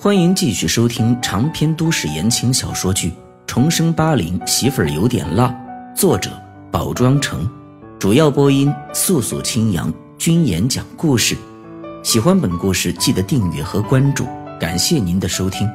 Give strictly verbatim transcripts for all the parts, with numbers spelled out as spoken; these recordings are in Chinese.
欢迎继续收听长篇都市言情小说剧《重生八零媳妇儿有点辣》，作者宝庄城，主要播音素素清扬，君言讲故事。喜欢本故事记得订阅和关注，感谢您的收听。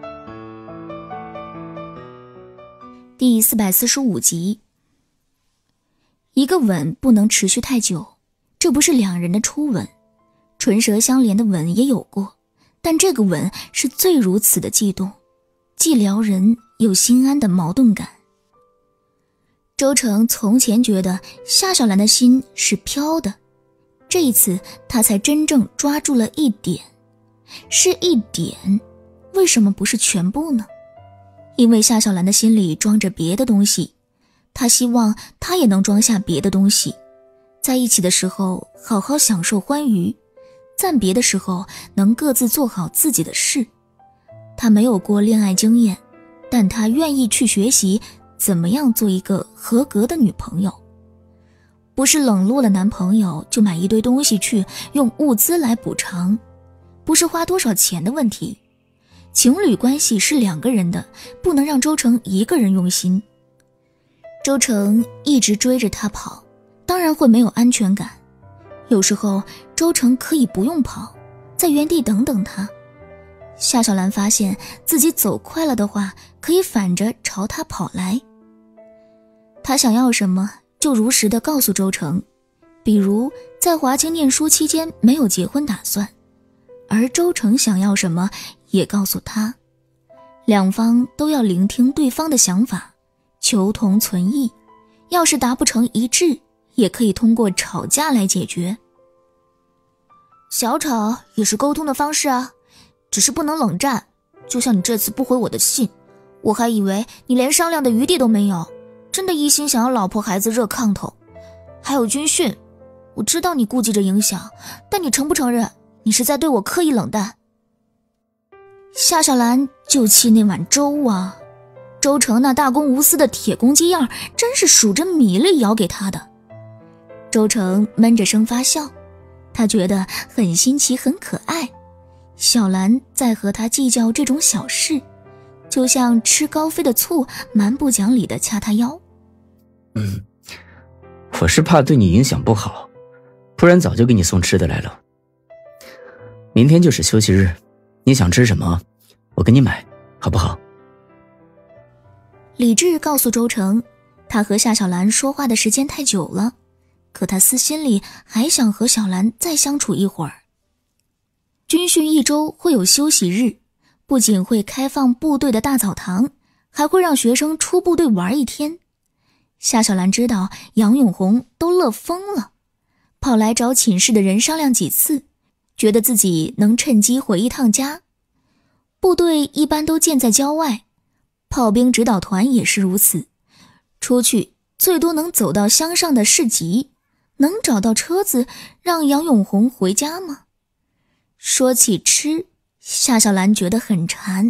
第四百四十五集。一个吻不能持续太久，这不是两人的初吻，唇舌相连的吻也有过，但这个吻是最如此的悸动，既撩人又心安的矛盾感。周成从前觉得夏小兰的心是飘的，这一次他才真正抓住了一点，是一点，为什么不是全部呢？因为夏小兰的心里装着别的东西，他希望他也能装下别的东西，在一起的时候好好享受欢愉，暂别的时候能各自做好自己的事。他没有过恋爱经验，但他愿意去学习怎么样做一个合格的女朋友。不是冷落了男朋友就买一堆东西去用物资来补偿，不是花多少钱的问题。情侣关系是两个人的，不能让周成一个人用心。周成一直追着他跑，当然会没有安全感。有时候周成可以不用跑，在原地等等他。夏小兰发现自己走快了的话，可以反着朝他跑来。他想要什么就如实的告诉周成，比如在华清念书期间没有结婚打算，而周成想要什么也告诉他。两方都要聆听对方的想法，求同存异，要是达不成一致，也可以通过吵架来解决。小吵也是沟通的方式啊，只是不能冷战。就像你这次不回我的信，我还以为你连商量的余地都没有，真的一心想要老婆孩子热炕头。还有军训，我知道你顾忌着影响，但你承不承认你是在对我刻意冷淡？夏小兰就气那碗粥啊，周成那大公无私的铁公鸡样，真是数着米粒舀给他的。周成闷着声发笑，他觉得很新奇很可爱。小兰在和他计较这种小事，就像吃高飞的醋，蛮不讲理的掐他腰。 嗯，我是怕对你影响不好，不然早就给你送吃的来了。明天就是休息日，你想吃什么我给你买，好不好？ 李智告诉周成，他和夏小兰说话的时间太久了，可他私心里还想和小兰再相处一会儿。军训一周会有休息日，不仅会开放部队的大澡堂，还会让学生出部队玩一天。夏小兰知道杨永红都乐疯了，跑来找寝室的人商量几次，觉得自己能趁机回一趟家。部队一般都建在郊外，炮兵指导团也是如此，出去最多能走到乡上的市集，能找到车子让杨永红回家吗？说起吃，夏小兰觉得很馋。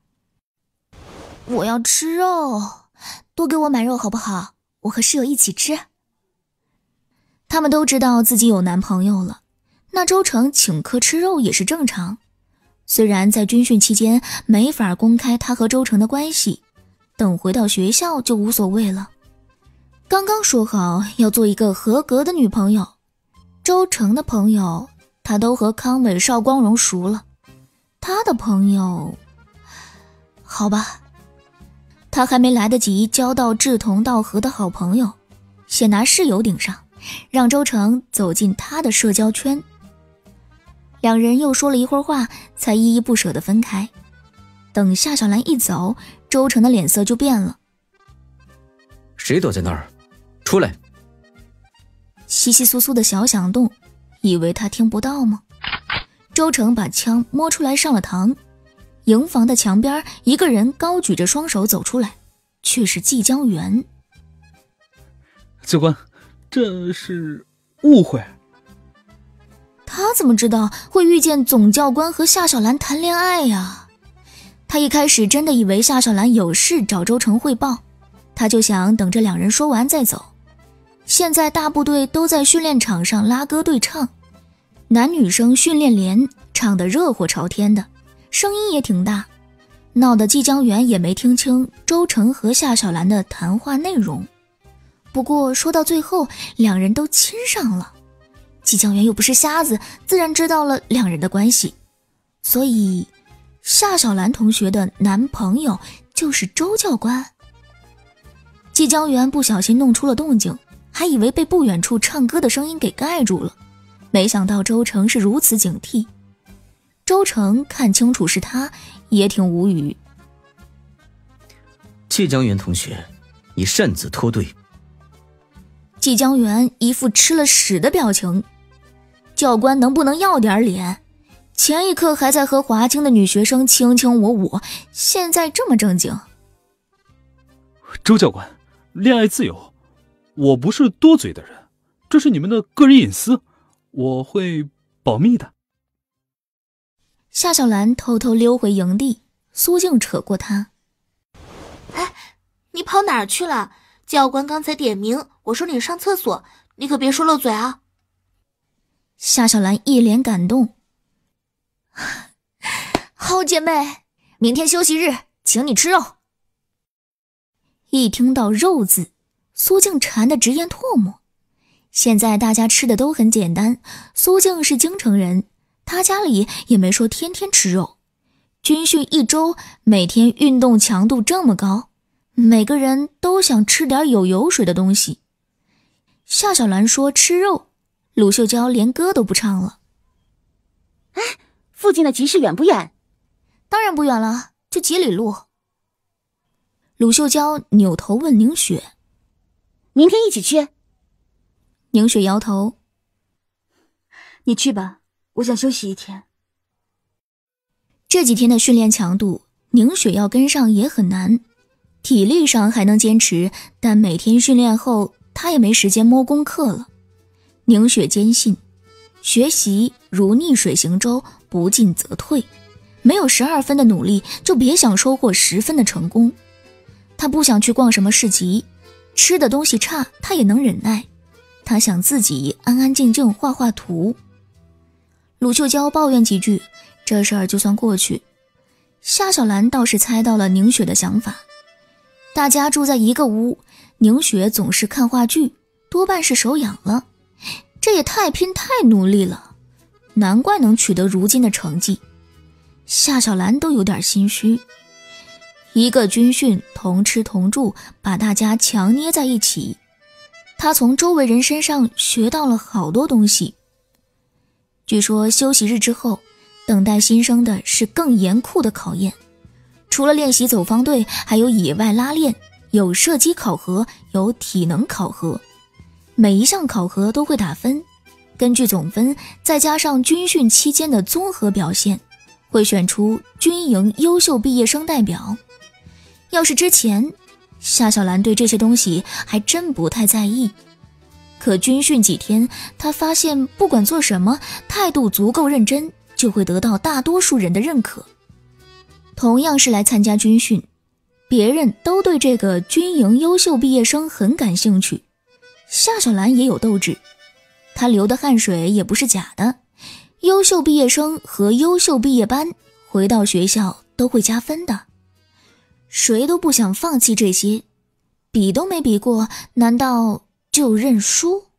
我要吃肉，多给我买肉好不好？我和室友一起吃。他们都知道自己有男朋友了，那周成请客吃肉也是正常。虽然在军训期间没法公开他和周成的关系，等回到学校就无所谓了。刚刚说好要做一个合格的女朋友，周成的朋友他都和康伟、邵光荣熟了，他的朋友好吧，他还没来得及交到志同道合的好朋友，先拿室友顶上，让周成走进他的社交圈。两人又说了一会儿话，才依依不舍地分开。等夏小兰一走，周成的脸色就变了。 谁躲在那儿？出来！ 窸窸窣窣的小响动，以为他听不到吗？周成把枪摸出来上了膛。营房的墙边，一个人高举着双手走出来，却是季江元。 教官，这是误会。 他怎么知道会遇见总教官和夏小兰谈恋爱呀？他一开始真的以为夏小兰有事找周成汇报，他就想等这两人说完再走。现在大部队都在训练场上拉歌对唱，男女生训练连唱得热火朝天的， 声音也挺大，闹得季江元也没听清周成和夏小兰的谈话内容。不过说到最后，两人都亲上了。季江元又不是瞎子，自然知道了两人的关系，所以夏小兰同学的男朋友就是周教官。季江元不小心弄出了动静，还以为被不远处唱歌的声音给盖住了，没想到周成是如此警惕。周成看清楚是他，也挺无语。 季江元同学，你擅自脱队。 季江元一副吃了屎的表情，教官能不能要点脸？前一刻还在和华清的女学生卿卿我我，现在这么正经。 周教官，恋爱自由，我不是多嘴的人，这是你们的个人隐私，我会保密的。 夏小兰偷偷溜回营地，苏静扯过她。 哎，你跑哪儿去了？教官刚才点名，我说你上厕所，你可别说漏嘴啊。 夏小兰一脸感动。好姐妹，明天休息日，请你吃肉。一听到肉字，苏静馋得直咽唾沫。现在大家吃的都很简单，苏静是京城人，他家里也没说天天吃肉。军训一周，每天运动强度这么高，每个人都想吃点有油水的东西。夏小兰说吃肉，鲁秀娇连歌都不唱了。 哎，附近的集市远不远？ 当然不远了，就几里路。鲁秀娇扭头问宁雪： 明天一起去？ 宁雪摇头： 你去吧，我想休息一天。 这几天的训练强度，宁雪要跟上也很难。体力上还能坚持，但每天训练后，她也没时间摸功课了。宁雪坚信，学习如逆水行舟，不进则退，没有十二分的努力，就别想收获十分的成功。她不想去逛什么市集，吃的东西差，她也能忍耐。她想自己安安静静画画图。鲁秀娇抱怨几句，这事儿就算过去。夏小兰倒是猜到了宁雪的想法。大家住在一个屋，宁雪总是看话剧，多半是手痒了。这也太拼太努力了，难怪能取得如今的成绩。夏小兰都有点心虚。一个军训，同吃同住，把大家强捏在一起。她从周围人身上学到了好多东西。据说休息日之后，等待新生的是更严酷的考验。除了练习走方队，还有野外拉练，有射击考核，有体能考核。每一项考核都会打分，根据总分再加上军训期间的综合表现，会选出军营优秀毕业生代表。要是之前，夏小兰对这些东西还真不太在意。可军训几天，她发现不管做什么，态度足够认真，就会得到大多数人的认可。同样是来参加军训，别人都对这个军营优秀毕业生很感兴趣。夏小兰也有斗志，她流的汗水也不是假的。优秀毕业生和优秀毕业班回到学校都会加分的，谁都不想放弃这些。比都没比过，难道就认输？